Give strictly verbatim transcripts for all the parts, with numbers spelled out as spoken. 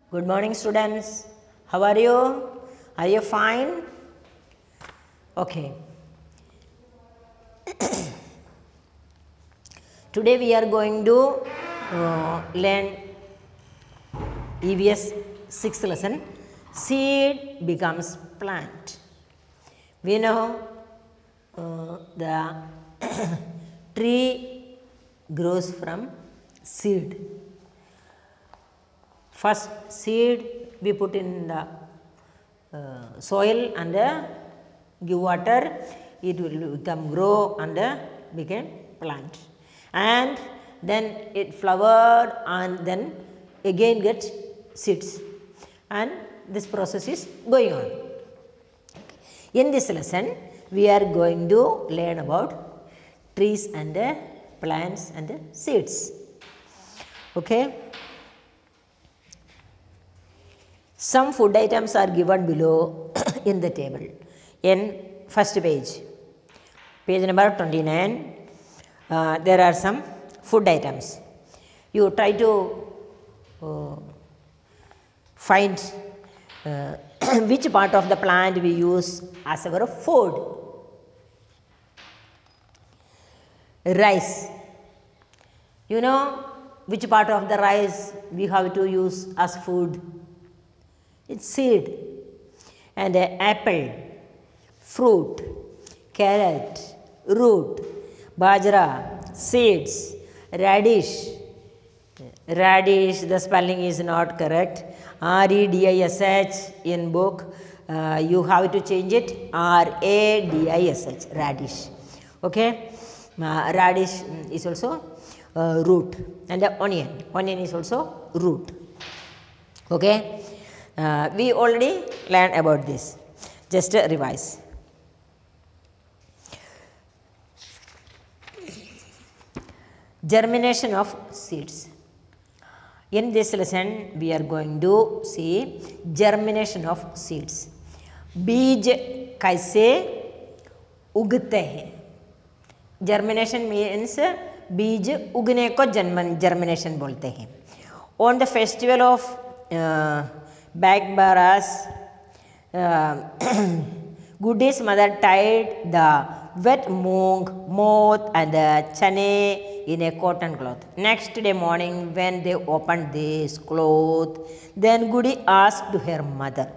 Good morning, students. How are you? Are you fine? Okay. Today we are going to uh, learn E V S sixth lesson. Seed becomes plant. We know uh, the tree grows from seed. First seed we put in the uh, soil and uh, give water, it will become grow and uh, become plant, and then it flowered and then again get seeds, and this process is going on. In this lesson we are going to learn about trees and uh, plants and uh, seeds. Okay. Some food items are given below in the table. In first page, page number twenty-nine, uh, there are some food items. You try to uh, find uh, which part of the plant we use as our food. Rice. You know which part of the rice we have to use as food? It's seed. And uh, apple, fruit, carrot, root, bajra, seeds, radish. Radish, the spelling is not correct. R E D I S H in book, uh, you have to change it R A D I S H, radish. Okay. Uh, radish is also uh, root, and the onion. Onion is also root. Okay. Uh, we already learned about this. Just uh, revise. Germination of seeds. In this lesson, we are going to see germination of seeds. बीज कैसे उगते हैं? Germination means बीज उगने को germination बोलते हैं. On the festival of uh, Bagbaras, uh, Goodi's mother tied the wet moong, moth and uh, chane in a cotton cloth. Next day morning when they opened this cloth, then Goody asked to her mother.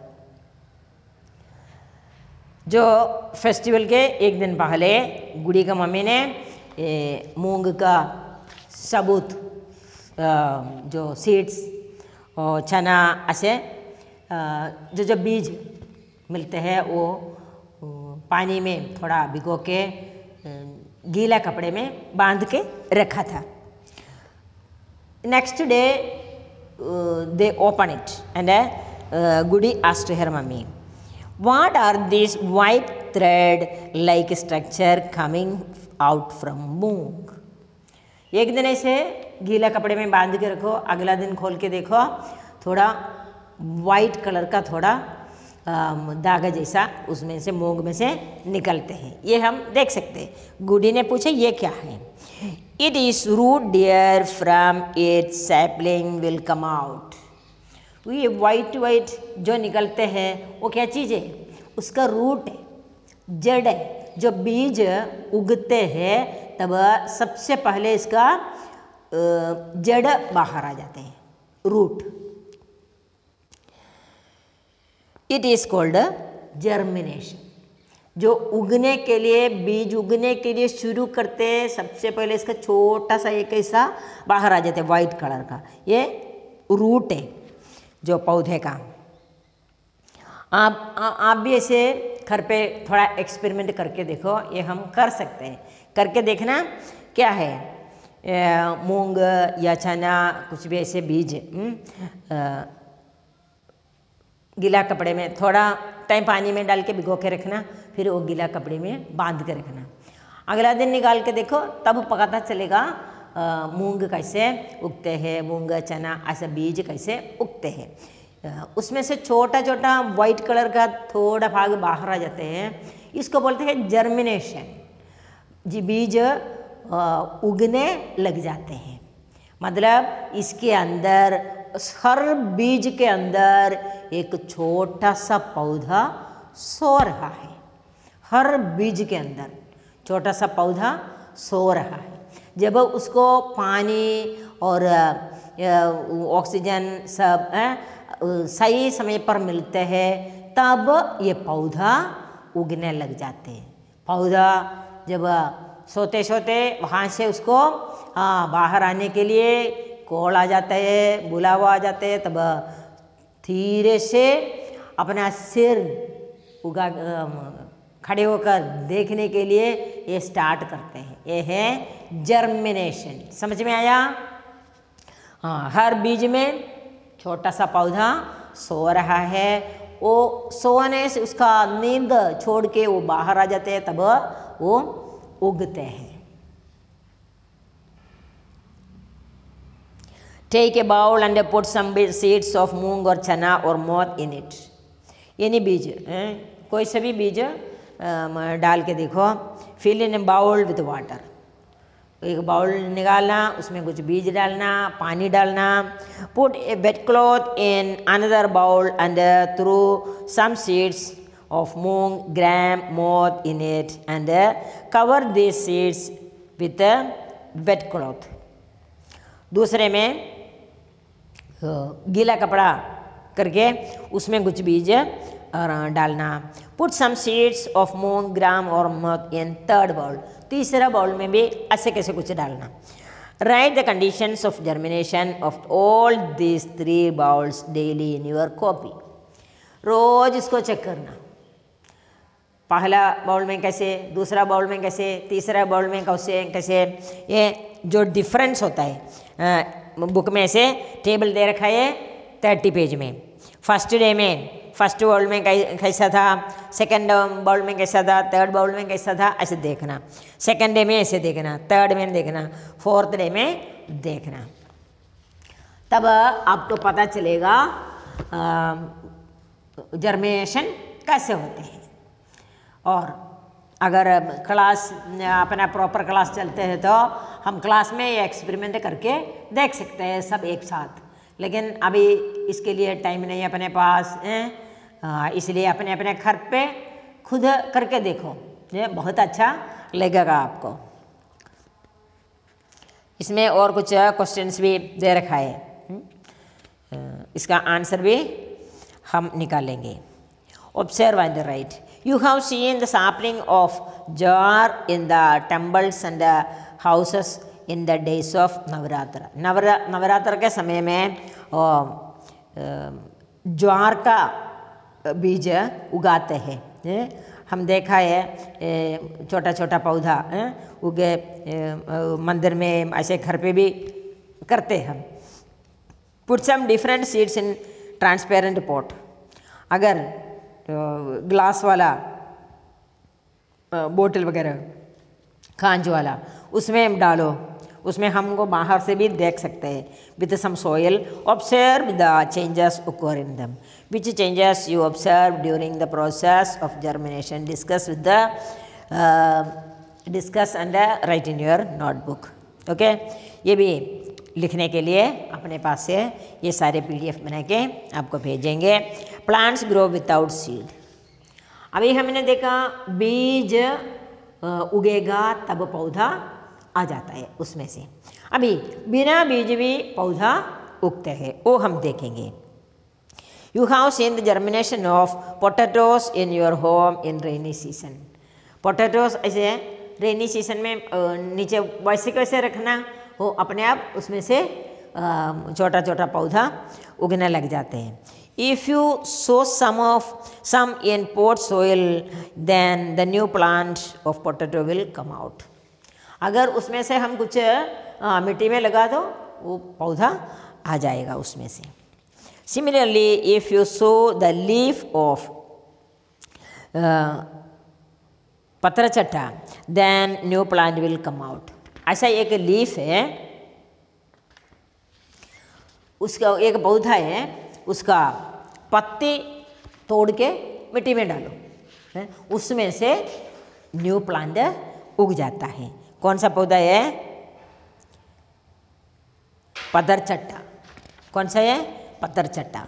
जो festival के एक दिन पहले गुड़ी का mummy ने मूंग का सबूत जो सीड्स और चना ऐसे जो जो बीज मिलते हैं वो पानी में थोड़ा भिगो के गीला कपड़े में बांध के रखा था. Next day they open it and Guddi asked her mummy, what are this white thread like structure coming out from moong. एक दिन ऐसे गीला कपड़े में बांध के रखो, अगला दिन खोल के देखो थोड़ा वाइट कलर का थोड़ा दागा जैसा उसमें से मूंग में से निकलते हैं. ये हम देख सकते हैं. गुडी ने पूछा ये क्या है? It is root dear from it sapling will come out. ये वाइट वाइट जो निकलते हैं वो क्या चीज़ है? उसका रूट है, जड़ है. जो बीज उगते हैं तब सबसे पहले इसका जड़ बाहर आ जाते हैं, root. It is called germination. जो उगने के लिए बीज उगने के लिए शुरू करते हैं सबसे पहले इसका छोटा सा एक ऐसा बाहर आ जाता है वाइट कलर का, ये रूट है जो पौधे का. आप आ, आप भी ऐसे घर पे थोड़ा एक्सपेरिमेंट करके देखो. ये हम कर सकते हैं. करके देखना क्या है, मूंग या चना कुछ भी ऐसे बीज आ, गीला कपड़े में थोड़ा टाइम पानी में डाल के भिगो के रखना, फिर वो गीला कपड़े में बांध के रखना. अगला दिन निकाल के देखो तब पता चलेगा मूंग कैसे उगते हैं, मूंग चना ऐसा बीज कैसे उगते हैं. उसमें से छोटा छोटा वाइट कलर का थोड़ा भाग बाहर आ जाते हैं. इसको बोलते हैं जर्मिनेशन. जी बीज उगने लग जाते हैं. मतलब इसके अंदर हर बीज के अंदर एक छोटा सा पौधा सो रहा है। हर बीज के अंदर छोटा सा पौधा सो रहा है। जब उसको पानी और ऑक्सीजन सब सही समय पर मिलते हैं तब ये पौधा उगने लग जाते हैं। पौधा जब सोते सोते वहाँ से उसको हाँ बाहर आने के लिए कॉल आ जाता है, बुलावा आ जाता है, तब धीरे से अपना सिर उगा खड़े होकर देखने के लिए ये स्टार्ट करते हैं। ये है जर्मिनेशन। समझ में आया? हाँ, हर बीज में छोटा सा पौधा सो रहा है। वो सोने से उसका नींद छोड़ के वो बाहर आ जाते हैं, तब वो उगते हैं। Take a bowl and put some seeds of मूंग और चना और मोठ in it। यानी बीज है, कोई से भी बीज डाल के देखो। fill in a bowl with water। एक बाउल निकालना, उसमें कुछ बीज डालना, पानी डालना। put a wet cloth in another bowl and throw some seeds of moong, gram, moठ in it and cover these seeds with a wet cloth। दूसरे में गीला कपड़ा करके उसमें कुछ बीज डालना। Put some seeds of moong, gram और मोठ इन थर्ड बाउल। तीसरा बाउल में भी ऐसे कैसे कुछ डालना। Write the conditions of germination of all these three bowls daily in your copy. रोज इसको चेक करना, पहला बाउल में कैसे, दूसरा बाउल में कैसे, तीसरा बाउल में कैसे कैसे ये जो डिफरेंस होता है बुक में से टेबल दे रखा है थर्टी पेज में। फर्स्ट डे में फर्स्ट बाउल में कैसा था, सेकंड बाउल में कैसा था, थर्ड बाउल में कैसा था, ऐसे देखना। सेकंड डे में ऐसे देखना, थर्ड में देखना, फोर्थ डे में देखना। तब आपको पता चलेगा जर्मिनेशन कैसे होते हैं। और अगर क्लास अपना प्रॉपर क्लास चलते हैं तो हम क्लास में ये एक्सपेरिमेंट करके देख सकते हैं सब एक साथ, लेकिन अभी इसके लिए टाइम नहीं है अपने पास, इसलिए अपने अपने घर पे खुद करके देखो, ये बहुत अच्छा लगेगा आपको। इसमें और कुछ क्वेश्चंस भी दे रखा है, इसका आंसर भी हम निकालेंगे। Observe and write. You have seen the sapling of jar in the temples and the houses in the days of Navratra. नवरा नवरात्र के समय में ज्वार का बीज उगाते हैं। हम देखा है छोटा छोटा पौधा उगे मंदिर में, ऐसे घर पे भी करते हैं हम। Put some different seeds in transparent pot। अगर ग्लास वाला बोतल वगैरह कांच वाला उसमें डालो, उसमें हमको बाहर से भी देख सकते हैं। With some soil observe the changes occur in them। which changes you observe during the process of germination discuss with the uh, discuss and write in your notebook। Okay, ये भी लिखने के लिए अपने पास से ये सारे पीडीएफ बना के आपको भेजेंगे। Plants grow without seed. अभी हमने देखा बीज उगेगा तब पौधा आ जाता है उसमें से। अभी बिना बीज भी पौधा उगते हैं, वो हम देखेंगे। You have seen the germination of potatoes in your home in rainy season. Potatoes ऐसे रेनी सीजन में नीचे वैसे कैसे रखना, वो अपने आप उसमें से छोटा छोटा पौधा उगने लग जाते हैं। If you sow some of some in pot soil then the new plant of potato will come out. अगर उसमें से हम कुछ आ, मिट्टी में लगा दो, वो पौधा आ जाएगा उसमें से। Similarly if you so the leaf of पत्रचट्टा then new plant will come out. ऐसा एक लीफ है, उसका एक पौधा है, उसका पत्ती तोड़ के मिट्टी में डालो, है? उसमें से न्यू प्लांट उग जाता है। कौन सा पौधा है? पतरचट्टा। कौन सा है? पत्थर चट्टा।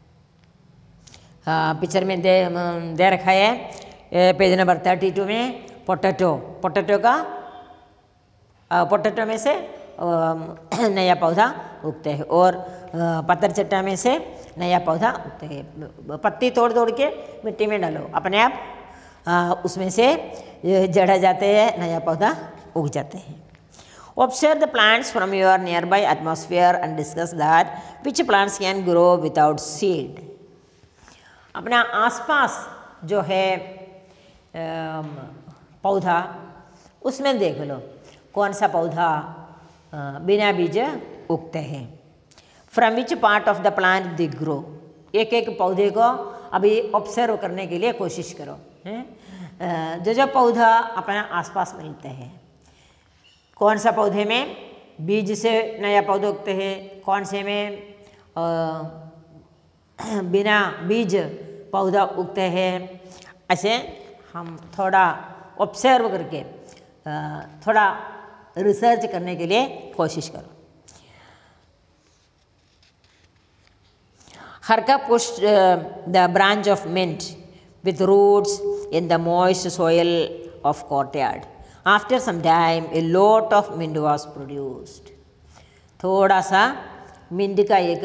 पिक्चर में दे दे रखा है पेज नंबर थर्टी टू में पोटैटो। पोटैटो का पोटैटो में से नया पौधा उगते हैं और पत्थर चट्टा में से नया पौधा उगते हैं। पत्ती तोड़ तोड़ के मिट्टी में डालो, अपने आप उसमें से जड़ जाते हैं, नया पौधा उग जाते हैं। Observe the plants from your nearby atmosphere and discuss that which plants can grow without seed. अपना आसपास जो है पौधा उसमें देख लो कौन सा पौधा बिना बीज उगते हैं। From which part of the plant they grow. एक एक पौधे को अभी ऑब्जर्व करने के लिए कोशिश करो हैं। जो जो पौधा अपना आसपास मिलते हैं, कौन सा पौधे में बीज से नया पौधा उगते हैं, कौन से में आ, बिना बीज पौधा उगते हैं। ऐसे हम थोड़ा ऑब्जर्व करके आ, थोड़ा रिसर्च करने के लिए कोशिश करो। Harka pushed uh, the branch of mint with roots in the moist soil of courtyard. After some time, a lot of mint was produced. थोड़ा सा मिंट का एक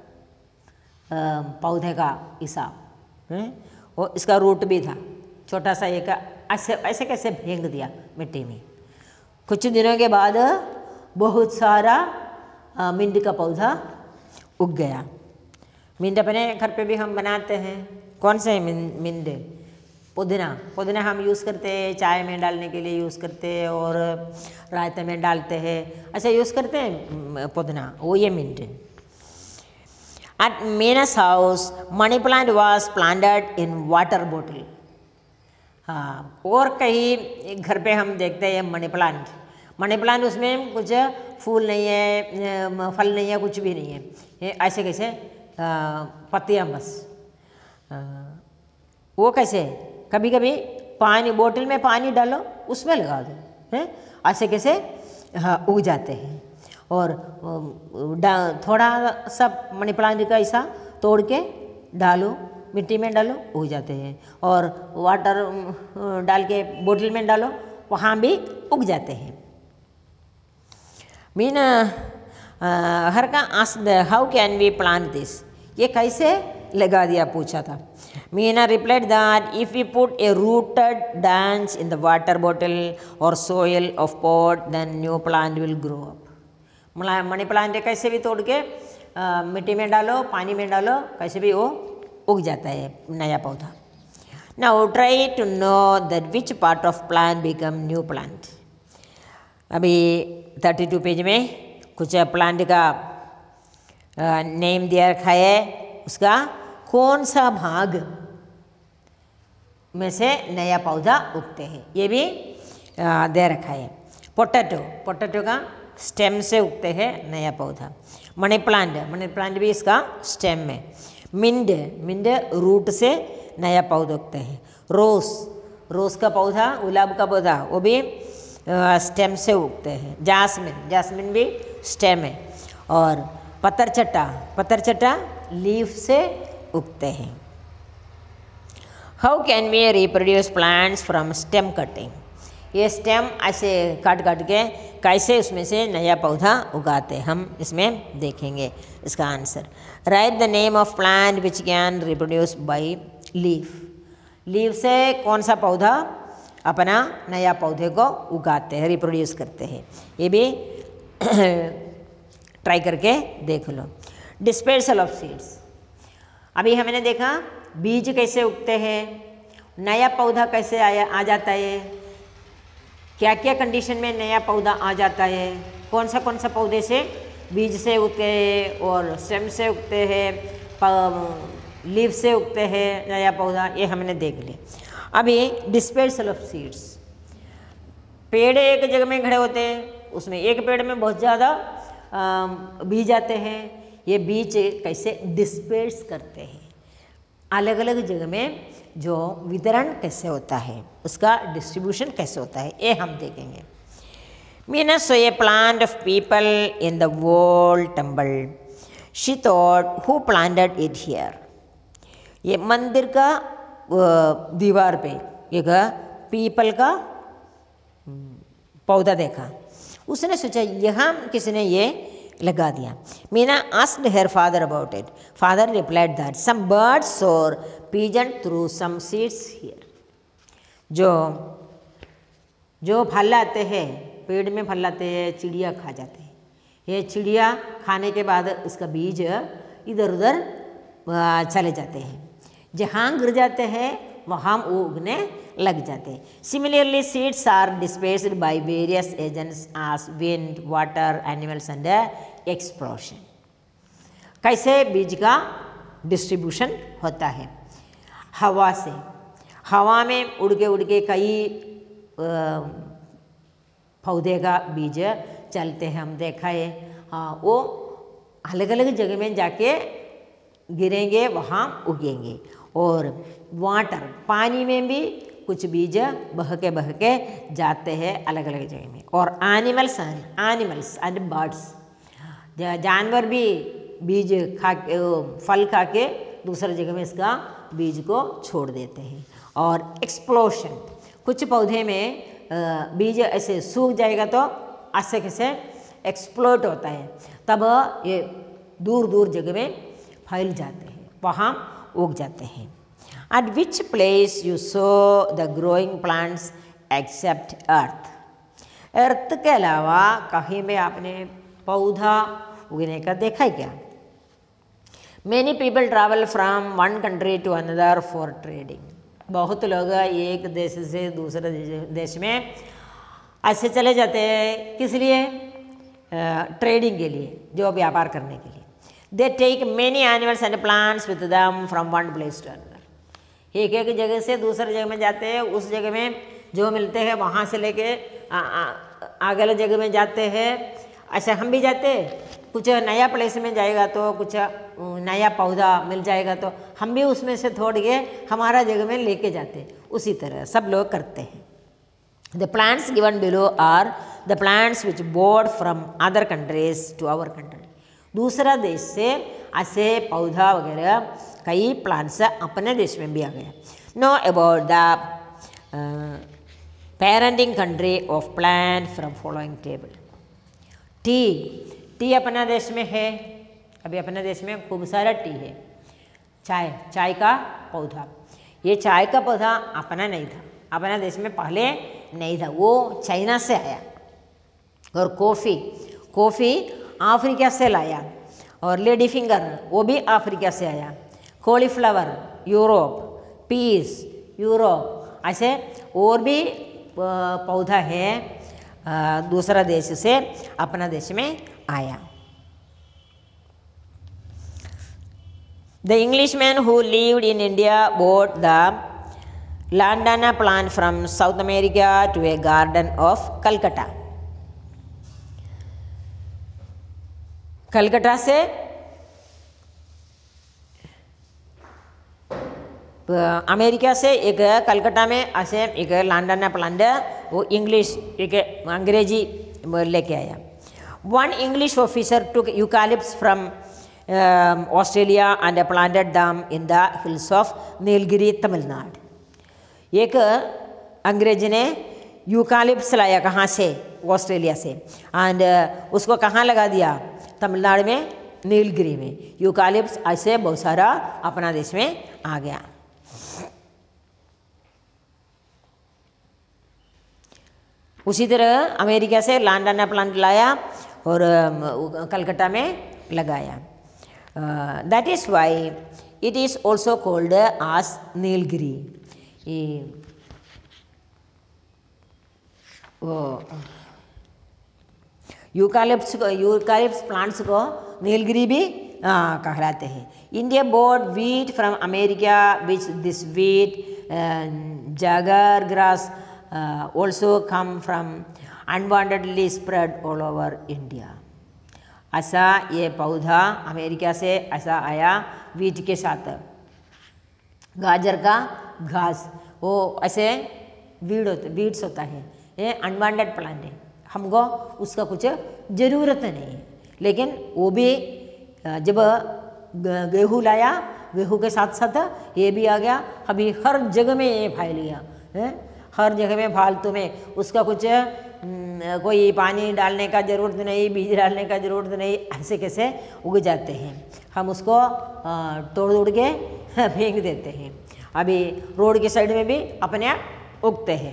पौधे का हिसाब है, और इसका रूट भी था छोटा सा एक, ऐसे ऐसे कैसे फेंक दिया मिट्टी में। कुछ दिनों के बाद बहुत सारा मिंट का पौधा उग गया। मिंट अपने घर पे भी हम बनाते हैं। कौन से मिंट? पुदीना। पुदीना हम यूज़ करते हैं, चाय में डालने के लिए यूज़ करते हैं और रायते में डालते हैं, ऐसे यूज़ करते हैं पुदीना, वो ये mint. At Meena's house money plant was planted in water bottle. हाँ, और कहीं घर पे हम देखते हैं मनी प्लांट। मनी प्लांट उसमें कुछ फूल नहीं है, फल नहीं है, कुछ भी नहीं है, ये ऐसे कैसे पत्तियाँ बस। आ, वो कैसे? कभी कभी पानी बोतल में पानी डालो, उसमें लगा दो, हैं ऐसे कैसे हाँ उग जाते हैं। और थोड़ा सा मनी प्लांट का ऐसा तोड़ के डालो, मिट्टी में डालो, उग जाते हैं। और वाटर डाल के बोतल में डालो, वहाँ भी उग जाते हैं। मीन हर का asked how can we plant this, ये कैसे लगा दिया पूछा था। Meena replied that if we put a rooted branch in the water bottle or soil of pot, then new plant will grow up. Money plant कैसे भी तोड़ के आ, मिट्टी में डालो, पानी में डालो, कैसे भी वो उग जाता है नया पौधा। Now try to know that which part of plant become new plant. अभी थर्टी टू पेज में कुछ प्लांट का नेम दिया रखा है, उसका कौन सा भाग में से नया पौधा उगते हैं ये भी दे रखा है। पोटैटो, पोटैटो का स्टेम से उगते हैं नया पौधा। मनी प्लांट, मनी प्लांट भी इसका स्टेम में। मिंट, मिंट रूट से नया पौधा उगते हैं। रोज, रोज का पौधा, गुलाब का पौधा, वो भी स्टेम से उगते हैं। जास्मिन, जास्मिन भी स्टेम है। और पत्थर चट्टा, पत्थर चट्टा लीफ से उगते हैं। How can we reproduce plants from stem cutting, ये स्टेम ऐसे काट काट के कैसे उसमें से नया पौधा उगाते हैं, हम इसमें देखेंगे इसका answer. Write the name of plant which can reproduce by leaf, leaf से कौन सा पौधा अपना नया पौधे को उगाते हैं, रिप्रोड्यूस करते हैं, ये भी ट्राई करके देख लो। डिस्पर्सल ऑफ सीड्स, अभी हमने देखा बीज कैसे उगते हैं, नया पौधा कैसे आया आ जाता है, क्या क्या कंडीशन में नया पौधा आ जाता है, कौन सा कौन सा पौधे से बीज से उगते हैं और स्टेम से उगते हैं, लीफ से उगते हैं नया पौधा, ये हमने देख लिया। अभी डिस्पर्सल ऑफ सीड्स, पेड़ एक जगह में खड़े होते हैं, उसमें एक पेड़ में बहुत ज़्यादा बीज आते हैं, ये बीज कैसे डिस्पर्स करते हैं, अलग अलग जगह में जो वितरण कैसे होता है, उसका डिस्ट्रीब्यूशन कैसे होता है, ये हम देखेंगे। Meena saw a plant of peepal in the world tumble, she thought who planted it here. ये मंदिर का दीवार पे एक पीपल का पौधा देखा, उसने सोचा यहाँ किसने ये लगा दिया। Meena asked her father about it. Father replied that some birds और pigeon threw some seeds here. जो जो फल आते हैं पेड़ में, फल आते हैं, चिड़िया खा जाते हैं। ये चिड़िया खाने के बाद इसका बीज इधर उधर चले जाते हैं, जहाँ गिर जाते हैं वहाँ वो उगने लग जाते हैं। Similarly seeds are dispersed by various agents as wind, water, animals and explosion. कैसे बीज का डिस्ट्रीब्यूशन होता है? हवा से, हवा में उड़ के उड़ के कई पौधे का बीज चलते हैं, हम देखा है। हाँ, वो अलग अलग जगह में जाके गिरेंगे, वहाँ उगेंगे। और वाटर, पानी में भी कुछ बीज बह के बह के जाते हैं अलग अलग जगह में। और एनिमल्स एनिमल्स एंड बर्ड्स, जानवर भी बीज खा के, फल खा के दूसरी जगह में इसका बीज को छोड़ देते हैं। और एक्सप्लोशन, कुछ पौधे में बीज ऐसे सूख जाएगा तो ऐसे कैसे एक्सप्लोट होता है, तब ये दूर दूर जगह में फैल जाते हैं, वहाँ उग जाते हैं। At which place you so the growing plants except earth. Earth के अलावा कहीं में आपने पौधा उगने का देखा है क्या? Many people travel from one country to another for trading. बहुत लोग एक देश से दूसरे देश में ऐसे चले जाते हैं, किस लिए? ट्रेडिंग के लिए, जो व्यापार करने के लिए। They take many animals and plants with them from one place to another. एक एक जगह से दूसरे जगह में जाते हैं, उस जगह में जो मिलते हैं वहाँ से लेके आगे वाले जगह में जाते हैं। ऐसे हम भी जाते हैं, कुछ नया प्लेस में जाएगा तो कुछ नया पौधा मिल जाएगा तो हम भी उसमें से तोड़ के हमारा जगह में लेके जाते हैं। उसी तरह सब लोग करते हैं। The plants given below are the plants which board from other countries to our country. दूसरा देश से ऐसे पौधा वगैरह कई प्लांट्स अपने देश में भी आ गए। Know about the parenting country of plant from following table. Tea, tea अपना देश में है, अभी अपने देश में खूब सारा टी है। चाय, चाय का पौधा, ये चाय का पौधा अपना नहीं था, अपना देश में पहले नहीं था, वो चाइना से आया। और कॉफ़ी, कॉफ़ी अफ्रीका से लाया। और लेडी फिंगर, वो भी अफ्रीका से आया। कॉलीफ्लावर यूरोप, पीस यूरोप, ऐसे और भी पौधा है दूसरा देश से अपना देश में आया। The Englishman who lived in India bought the lantana plant from South America to a garden of Calcutta। Calcutta से अमेरिका से एक कलकत्ता में ऐसे एक लांडाना प्लांट, वो इंग्लिश एक अंग्रेजी लेके आया। One English officer took eucalyptus from Australia and planted them in the hills of Nilgiri Tamil Nadu. एक अंग्रेजी ने यूकालिप्स लाया, कहाँ से? ऑस्ट्रेलिया से, एंड उसको कहाँ लगा दिया? तमिलनाडु में, नीलगिरी में। यूकालिप्स ऐसे बहुत सारा अपना देश में आ गया। उसी तरह अमेरिका से लांडाना प्लांट लाया और कलकत्ता में लगाया। That is why it is also called as Nilgiri. Eucalyptus को, यूकालिप्स प्लांट्स को नीलगिरी भी कहलाते हैं। India board wheat from America which this wheat जागर grass also come from unwantedly spread all over India. ऐसा ये पौधा अमेरिका से ऐसा आया वीट के साथ, गाजर का घास, वो ऐसे वीड होता वीड्स होता है, ये अनवांटेड प्लांट है, हमको उसका कुछ ज़रूरत नहीं है, लेकिन वो भी जब गेहूँ लाया, गेहूँ के साथ साथ ये भी आ गया। अभी हर जगह में ये फैल गया है, हर जगह में फालतू में उसका कुछ कोई पानी डालने का ज़रूरत नहीं, बीज डालने का ज़रूरत नहीं, ऐसे कैसे उग जाते हैं। हम उसको तोड़ तोड़ के फेंक देते हैं। अभी रोड के साइड में भी अपने आप उगते हैं।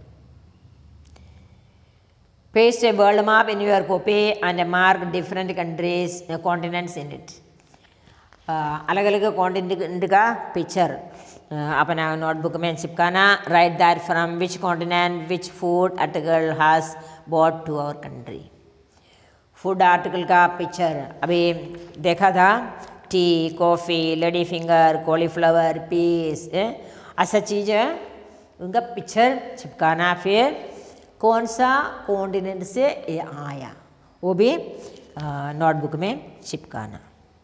Paste a world map in your copy and mark different countries continents in it. अलग अलग कॉन्टिनेंट का पिक्चर अपना नोटबुक में चिपकाना। Write that from which continent which food article has bought to our country. Food article का picture अभी देखा था, tea, coffee, lady finger, cauliflower, peas, ऐसा चीज़ है उनका पिक्चर चिपकाना। फिर कौन सा कॉन्टिनेंट से ये आया वो भी नोटबुक में चिपकाना।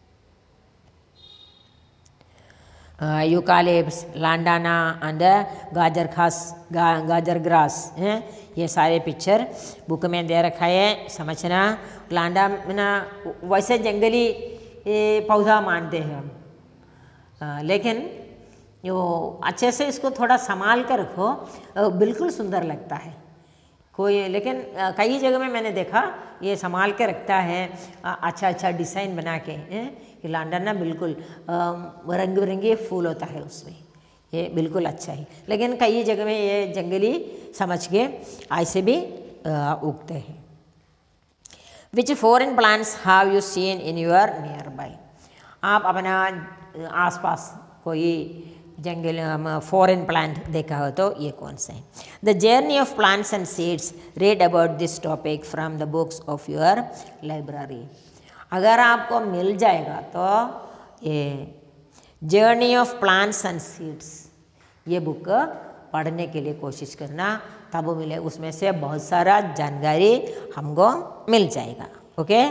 यूकालिप्स, लांडाना एंड गाजर खास गा, गाजर ग्रास हैं, ये सारे पिक्चर बुक में दे रखा है, समझना। लांडाना वैसे जंगली पौधा मानते हैं हम, लेकिन जो अच्छे से इसको थोड़ा संभाल कर रखो बिल्कुल सुंदर लगता है कोई। लेकिन कई जगह में मैंने देखा ये संभाल के रखता है, अच्छा अच्छा डिज़ाइन बना के। ये लांडाना बिल्कुल रंग बिरंगे फूल होता है उसमें, ये बिल्कुल अच्छा है। लेकिन कई जगह में ये जंगली समझ के ऐसे भी उगते हैं। Which foreign plants have you seen in your nearby. आप अपना आसपास कोई जंगल फॉरेन प्लांट देखा हो तो ये कौन से हैं। The journey of plants and seeds, read about this topic from the books of your library. अगर आपको मिल जाएगा तो ये journey of plants and seeds ये बुक पढ़ने के लिए कोशिश करना, तब वो मिले। उसमें से बहुत सारा जानकारी हमको मिल जाएगा। ओके,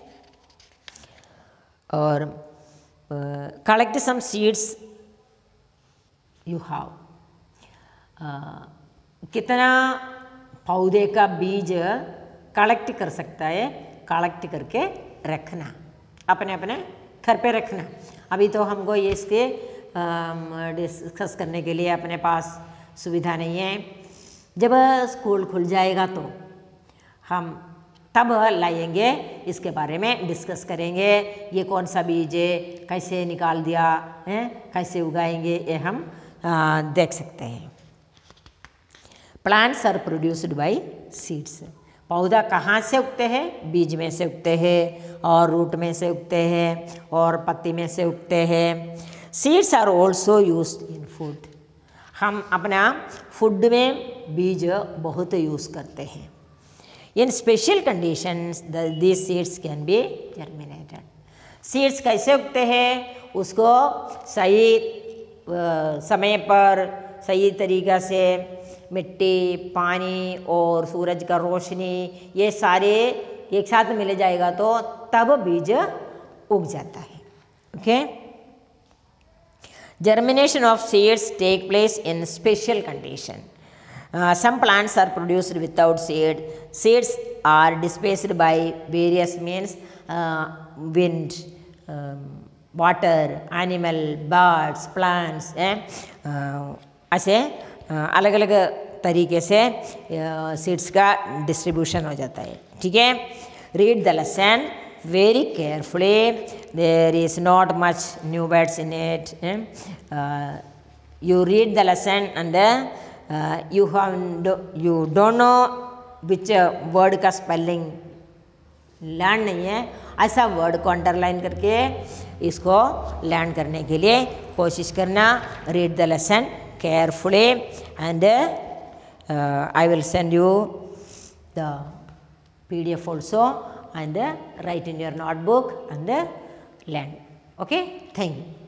और collect some seeds you have. कितना पौधे का बीज कलेक्ट कर सकता है, कलेक्ट करके रखना, अपने अपने घर पे रखना। अभी तो हमको ये इसके डिस्कस करने के लिए अपने पास सुविधा नहीं है। जब स्कूल खुल जाएगा तो हम तब लाएंगे, इसके बारे में डिस्कस करेंगे। ये कौन सा बीज है, कैसे निकाल दिया है, कैसे उगाएंगे, ये हम आ, देख सकते हैं। Plants are produced by seeds. पौधा कहाँ से उगते हैं? बीज में से उगते हैं, और रूट में से उगते हैं, और पत्ती में से उगते हैं। Seeds are also used in food. हम अपना फूड में बीज बहुत यूज़ करते हैं। In special conditions this seeds can be germinated. Seeds कैसे उगते हैं उसको सही समय पर सही तरीक़ा से मिट्टी, पानी और सूरज का रोशनी ये सारे एक साथ मिल जाएगा तो तब बीज उग जाता है। Okay, germination of seeds take place in special condition. Uh, some plants are produced without seed. Seeds are dispersed by various means, uh, wind, um, water, animal, birds, plants. eh? uh, ऐसे अलग अलग तरीके से seeds का distribution हो जाता है। ठीक है, read the lesson very carefully. There is not much new words in it. Uh, you read the lesson and uh, you have do, you don't know which uh, word का spelling learn नहीं है, ऐसा word को underline करके इसको learn करने के लिए कोशिश करना। Read the lesson carefully and I will send you the P D F also and uh, write in your notebook and uh, learn. Okay, thank you.